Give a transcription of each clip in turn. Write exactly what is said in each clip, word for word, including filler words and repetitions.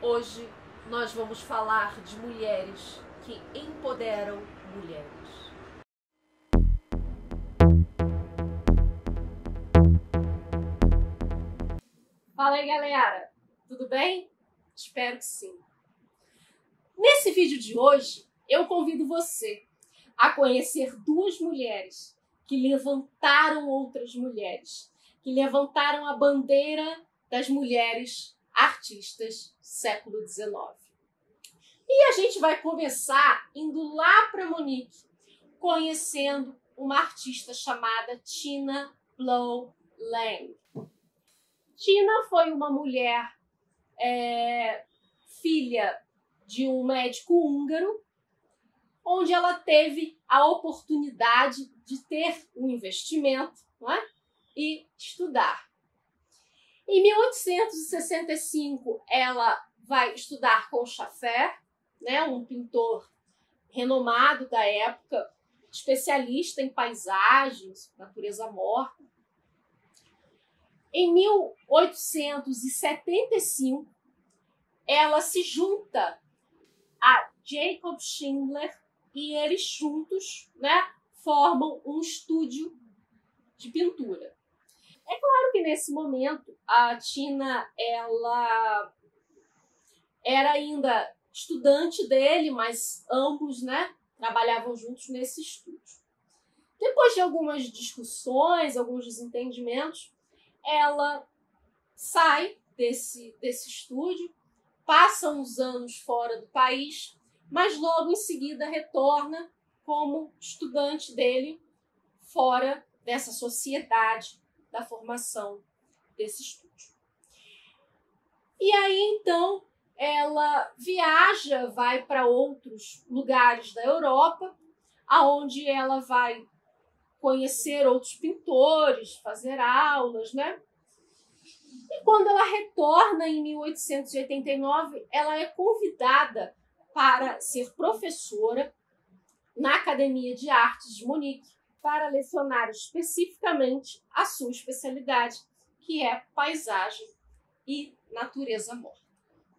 Hoje nós vamos falar de mulheres que empoderam mulheres. Fala aí, galera! Tudo bem? Espero que sim. Nesse vídeo de hoje, eu convido você a conhecer duas mulheres que levantaram outras mulheres, que levantaram a bandeira das mulheres artistas século dezenove. E a gente vai começar indo lá para Munique, conhecendo uma artista chamada Tina Blow Lang. Tina foi uma mulher é, filha de um médico húngaro, onde ela teve a oportunidade de ter um investimento, não é? E estudar. Em mil oitocentos e sessenta e cinco, ela vai estudar com Schaffer, né, um pintor renomado da época, especialista em paisagens, natureza morta. Em mil oitocentos e setenta e cinco, ela se junta a Jacob Schindler e eles juntos, né, formam um estúdio de pintura. É claro que nesse momento a Tina ela era ainda estudante dele, mas ambos, né, trabalhavam juntos nesse estúdio. Depois de algumas discussões, alguns desentendimentos, ela sai desse, desse estúdio, passa uns anos fora do país, mas logo em seguida retorna como estudante dele fora dessa sociedade da formação desse estúdio. E aí, então, ela viaja, vai para outros lugares da Europa, aonde ela vai conhecer outros pintores, fazer aulas, né? E quando ela retorna em mil oitocentos e oitenta e nove, ela é convidada para ser professora na Academia de Artes de Munique, para lecionar especificamente a sua especialidade, que é paisagem e natureza morta.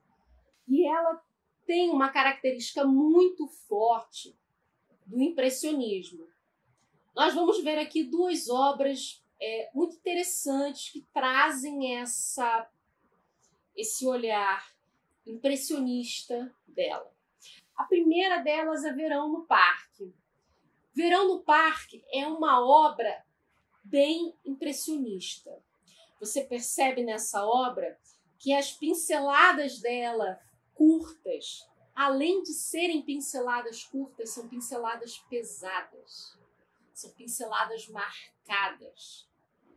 E ela tem uma característica muito forte do impressionismo. Nós vamos ver aqui duas obras é, muito interessantes que trazem essa, esse olhar impressionista dela. A primeira delas é Verão no Parque. Verão no Parque é uma obra bem impressionista. Você percebe nessa obra que as pinceladas dela curtas, além de serem pinceladas curtas, são pinceladas pesadas, são pinceladas marcadas.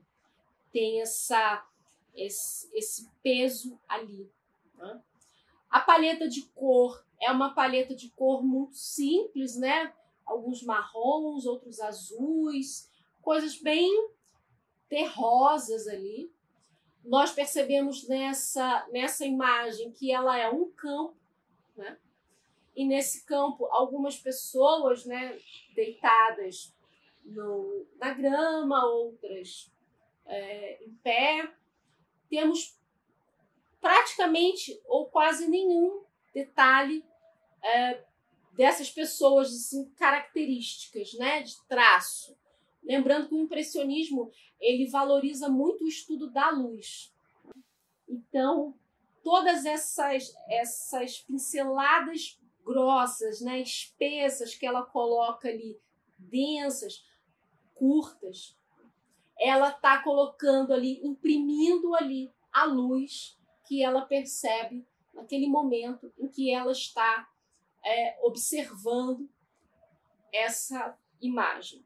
Tem essa, esse, esse peso ali, né? A paleta de cor é uma paleta de cor muito simples, né? Alguns marrons, outros azuis, coisas bem terrosas ali. Nós percebemos nessa, nessa imagem que ela é um campo, né? E nesse campo algumas pessoas, né, deitadas no, na grama, outras é, em pé. Temos praticamente ou quase nenhum detalhe é, dessas pessoas, assim, características, né, de traço. Lembrando que o impressionismo ele valoriza muito o estudo da luz. Então, todas essas, essas pinceladas grossas, né, espessas que ela coloca ali, densas, curtas, ela está colocando ali, imprimindo ali a luz que ela percebe naquele momento em que ela está é, observando essa imagem.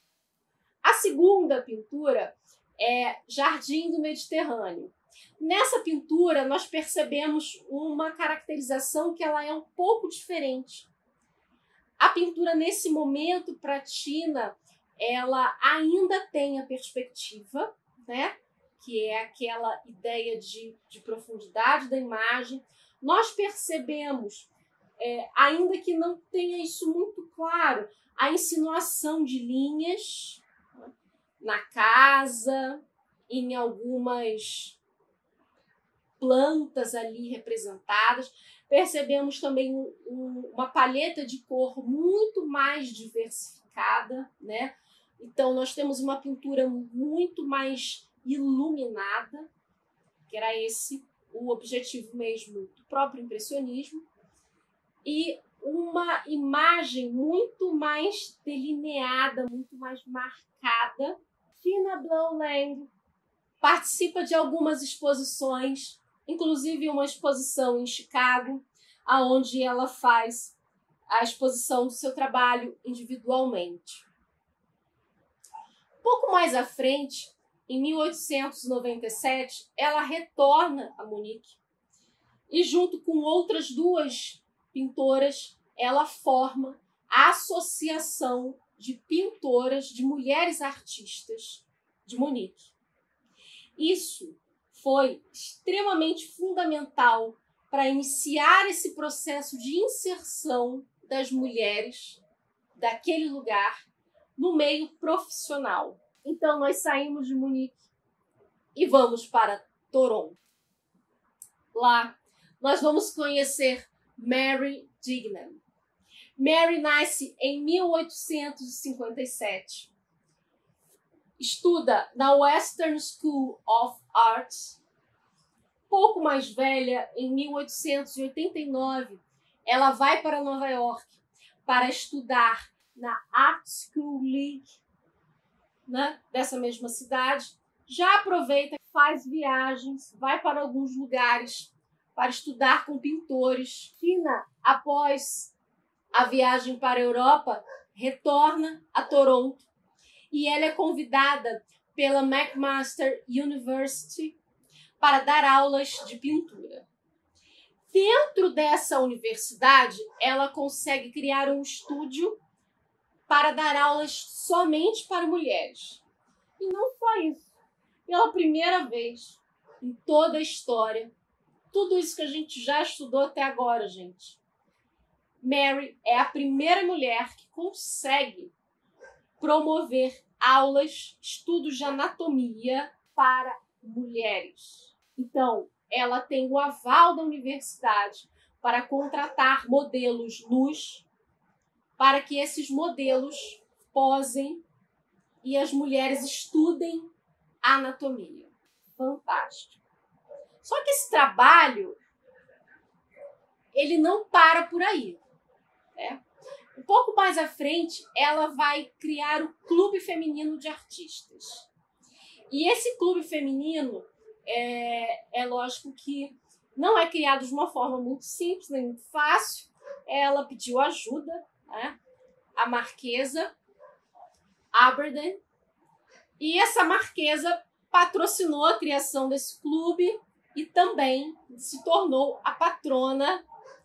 A segunda pintura é Jardim do Mediterrâneo. Nessa pintura, nós percebemos uma caracterização que ela é um pouco diferente. A pintura, nesse momento, para Tina, ela ainda tem a perspectiva, né? Que é aquela ideia de, de profundidade da imagem. Nós percebemos, é, ainda que não tenha isso muito claro, a insinuação de linhas na casa, em algumas plantas ali representadas. Percebemos também um, um, uma paleta de cor muito mais diversificada, né? Então, nós temos uma pintura muito mais iluminada, que era esse o objetivo mesmo do próprio impressionismo, e uma imagem muito mais delineada, muito mais marcada. Tina Blow Lang participa de algumas exposições, inclusive uma exposição em Chicago, onde ela faz a exposição do seu trabalho individualmente. Pouco mais à frente, em mil oitocentos e noventa e sete, ela retorna a Munique e, junto com outras duas pintoras, ela forma a Associação de Pintoras de Mulheres Artistas de Munique. Isso foi extremamente fundamental para iniciar esse processo de inserção das mulheres daquele lugar no meio profissional. Então, nós saímos de Munique e vamos para Toronto. Lá, nós vamos conhecer Mary Dignan. Mary nasce em mil oitocentos e cinquenta e sete. Estuda na Western School of Arts. Pouco mais velha, em mil oitocentos e oitenta e nove, ela vai para Nova York para estudar na Art School League, né, dessa mesma cidade. Já aproveita, faz viagens, vai para alguns lugares para estudar com pintores. Tina, após a viagem para a Europa, retorna a Toronto e ela é convidada pela McMaster University para dar aulas de pintura. Dentro dessa universidade, ela consegue criar um estúdio para dar aulas somente para mulheres. E não só isso. Pela primeira vez em toda a história, tudo isso que a gente já estudou até agora, gente, Mary é a primeira mulher que consegue promover aulas, estudos de anatomia para mulheres. Então, ela tem o aval da universidade para contratar modelos nus, para que esses modelos posem e as mulheres estudem anatomia. Fantástico. Só que esse trabalho, ele não para por aí, né? Um pouco mais à frente, ela vai criar o Clube Feminino de Artistas. E esse clube feminino, é, é lógico que não é criado de uma forma muito simples, nem muito fácil. Ela pediu ajuda, né, à marquesa Aberdeen, e essa marquesa patrocinou a criação desse clube e também se tornou a patrona.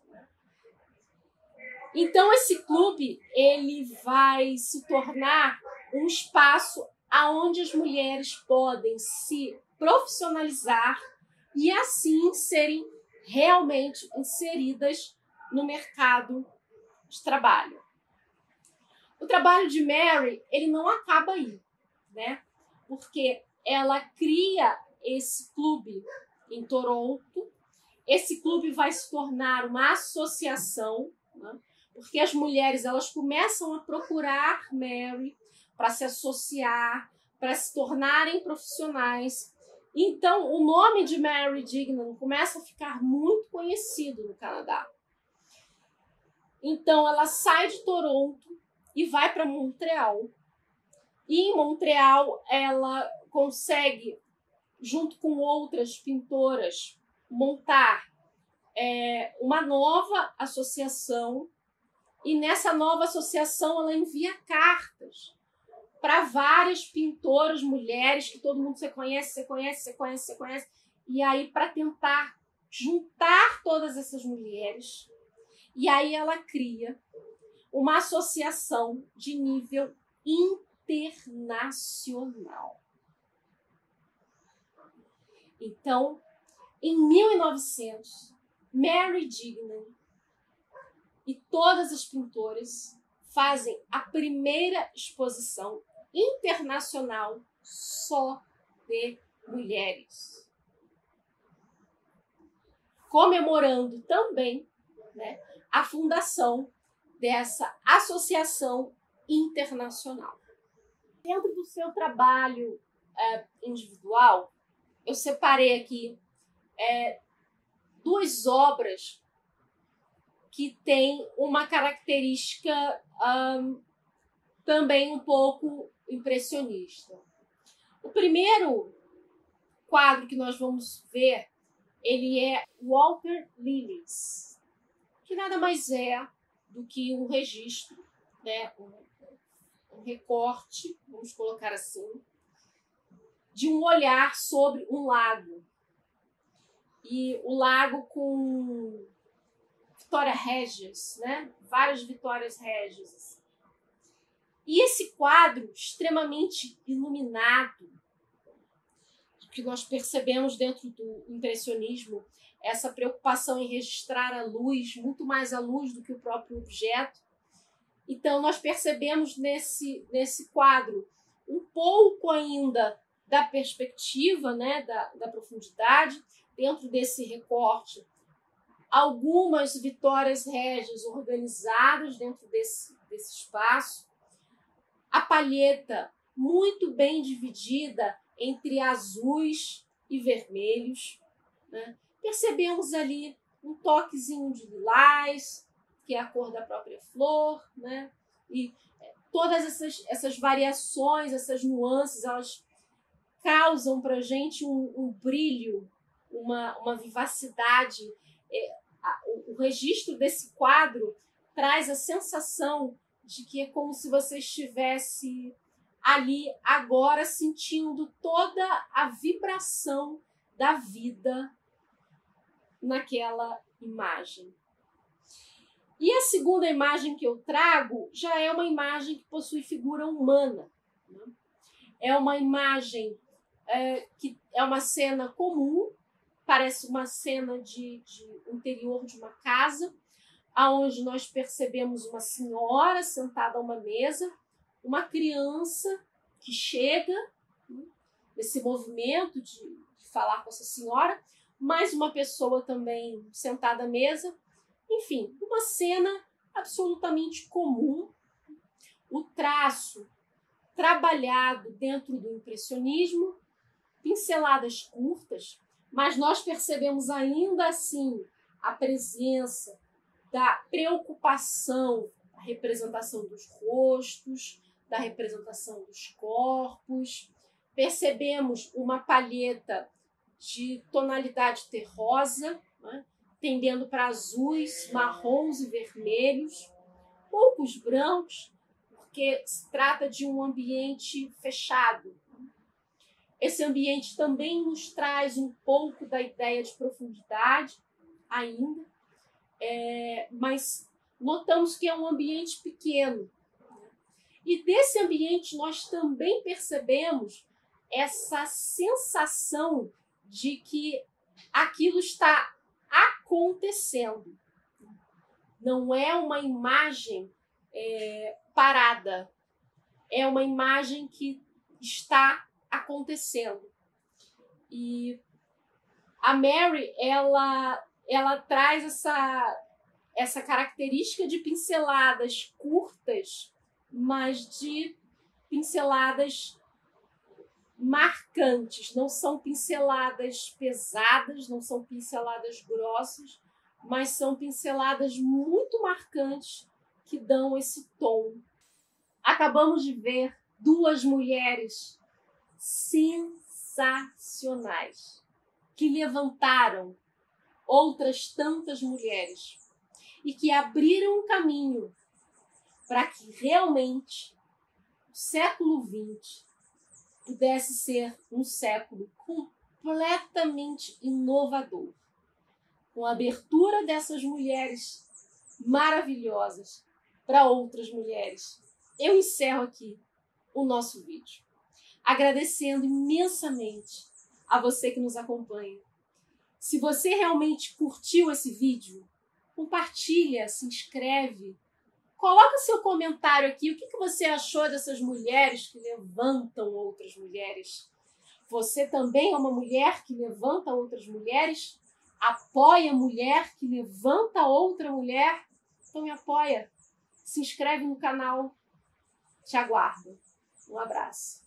Então, esse clube, ele vai se tornar um espaço onde as mulheres podem se profissionalizar e, assim, serem realmente inseridas no mercado de trabalho. O trabalho de Mary, ele não acaba aí, né? Porque ela cria esse clube em Toronto. Esse clube vai se tornar uma associação, né? Porque as mulheres, elas começam a procurar Mary para se associar, para se tornarem profissionais. Então, o nome de Mary Dignan começa a ficar muito conhecido no Canadá. Então, ela sai de Toronto e vai para Montreal. E em Montreal, ela consegue, junto com outras pintoras, montar é, uma nova associação. E nessa nova associação, ela envia cartas para várias pintoras mulheres, que todo mundo você conhece, você conhece, você conhece, você conhece. E aí, para tentar juntar todas essas mulheres, e aí ela cria uma associação de nível internacional. Então, em mil e novecentos, Mary Dignan e todas as pintoras fazem a primeira exposição internacional só de mulheres. comemorando também, né, a fundação dessa associação internacional. Dentro do seu trabalho é, individual, eu separei aqui é, duas obras que têm uma característica um, também um pouco impressionista. O primeiro quadro que nós vamos ver, ele é Walter Lillies, que nada mais é do que um registro, né, um, um recorte, vamos colocar assim, de um olhar sobre um lago. E o lago com Vitória Regis, né? Várias Vitórias Regis. E esse quadro extremamente iluminado, que nós percebemos dentro do impressionismo, essa preocupação em registrar a luz, muito mais a luz do que o próprio objeto. Então, nós percebemos nesse, nesse quadro um pouco ainda da perspectiva, né, da, da profundidade, dentro desse recorte, algumas Vitórias Regis organizadas dentro desse, desse espaço, a palheta muito bem dividida entre azuis e vermelhos, né? Percebemos ali um toquezinho de lilás, que é a cor da própria flor, né? E todas essas, essas variações, essas nuances, elas causam para a gente um, um brilho, uma, uma vivacidade. É, a, o, o registro desse quadro traz a sensação de que é como se você estivesse ali agora sentindo toda a vibração da vida naquela imagem. E a segunda imagem que eu trago já é uma imagem que possui figura humana, né? É uma imagem é, que é uma cena comum, parece uma cena de, de interior de uma casa, aonde nós percebemos uma senhora sentada a uma mesa, uma criança que chega, né, nesse movimento de, de falar com essa senhora, mais uma pessoa também sentada à mesa. Enfim, uma cena absolutamente comum. O traço trabalhado dentro do impressionismo, pinceladas curtas, mas nós percebemos ainda assim a presença da preocupação, da representação dos rostos, da representação dos corpos. Percebemos uma palheta de tonalidade terrosa, né, tendendo para azuis, marrons e vermelhos, poucos brancos, porque se trata de um ambiente fechado. Esse ambiente também nos traz um pouco da ideia de profundidade ainda, é, mas notamos que é um ambiente pequeno. E desse ambiente nós também percebemos essa sensação de que aquilo está acontecendo. Não é uma imagem é, parada, é uma imagem que está acontecendo. E a Mary, ela, ela traz essa, essa característica de pinceladas curtas, mas de pinceladas marcantes. Não são pinceladas pesadas, não são pinceladas grossas, mas são pinceladas muito marcantes que dão esse tom. Acabamos de ver duas mulheres sensacionais que levantaram outras tantas mulheres e que abriram um caminho para que realmente o século vinte pudesse ser um século completamente inovador, com a abertura dessas mulheres maravilhosas para outras mulheres. Eu encerro aqui o nosso vídeo, agradecendo imensamente a você que nos acompanha. Se você realmente curtiu esse vídeo, compartilha, se inscreve, coloca seu comentário aqui. O que você achou dessas mulheres que levantam outras mulheres? Você também é uma mulher que levanta outras mulheres? apoia a mulher, que levanta outra mulher, então me apoia. Se inscreve no canal. Te aguardo. Um abraço.